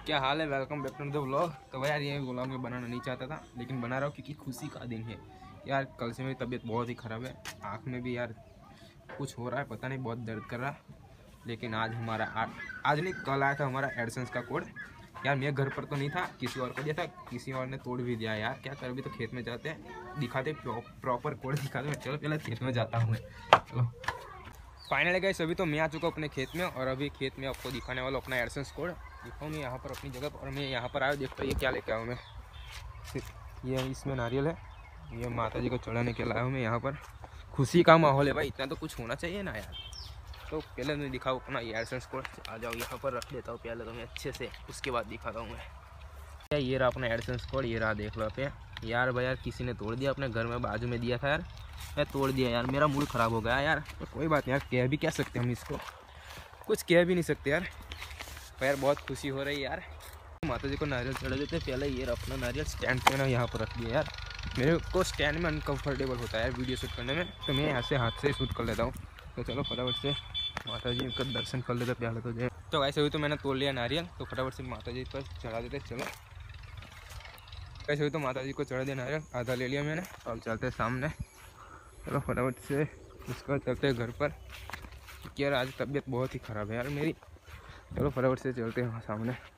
क्या हाल है, welcome back to the vlog. तो भाई यार ये व्लॉग में बनाना नहीं चाहता था, लेकिन बना रहा हूँ क्योंकि खुशी का दिन है यार। कल से मेरी तबीयत बहुत ही ख़राब है, आँख में भी यार कुछ हो रहा है, पता नहीं, बहुत दर्द कर रहा। लेकिन आज हमारा आज नहीं, कल आया था हमारा एडसेंस का कोड यार। मैं घर पर तो नहीं था, किसी और को दिया था, किसी और ने तोड़ भी दिया यार। क्या कर, अभी तो खेत में जाते हैं, दिखाते प्रॉपर कोड दिखाते हैं। चलो पहले खेत में जाता हूँ मैं। चलो फाइनली गाइस, अभी तो मैं आ चुका हूँ अपने खेत में, और अभी खेत में आपको दिखाने वाला अपना एडसेंस कोड दिखाऊँ मैं यहाँ पर अपनी जगह पर। और मैं यहाँ पर आया, देखो ये क्या लेके आया हूँ मैं। ये इसमें नारियल है, ये माता जी को चढ़ाने के लाया हूँ मैं यहाँ पर। खुशी का माहौल है भाई, इतना तो कुछ होना चाहिए ना यार। तो पहले मैं दिखाऊँ अपना ये एडसेंस कोड। आ जाओ यहाँ पर रख देता हूँ पहले तो मैं अच्छे से, उसके बाद दिखाता हूँ मैं। क्या ये रहा अपना एडसेंस कोड, ये रहा, देख लो आप यार। भाई यार किसी ने तोड़ दिया, अपने घर में बाजू में दिया था यार, मैं तोड़ दिया यार। मेरा मूड ख़राब हो गया यार। तो कोई बात नहीं यार, कह भी क्या सकते हम इसको, कुछ कह भी नहीं सकते यार। पर यार बहुत खुशी हो रही है यार। माता जी को नारियल चढ़ा देते पहले। ये अपना नारियल स्टैंड पे ना यहाँ पर रख दिया यार। मेरे को स्टैंड में अनकम्फर्टेबल होता है यार वीडियो शूट करने में, तो मैं यहाँ से हाथ से शूट कर लेता हूँ। तो चलो फटाफट से माता जी का दर्शन कर लेते पहले तो जय। तो ऐसे हुई तो मैंने तोड़ लिया नारियल, तो फटाफट से माता जी पर चढ़ा देते। चलो कैसे हुई तो माता जी को चढ़ा दिया नारियल, आधा ले लिया मैंने। अब चलते सामने, चलो फटाफट से उसका चलते घर पर, क्योंकि यार आज तबीयत बहुत ही ख़राब है यार मेरी। चलो फटाफट से चलते हैं सामने।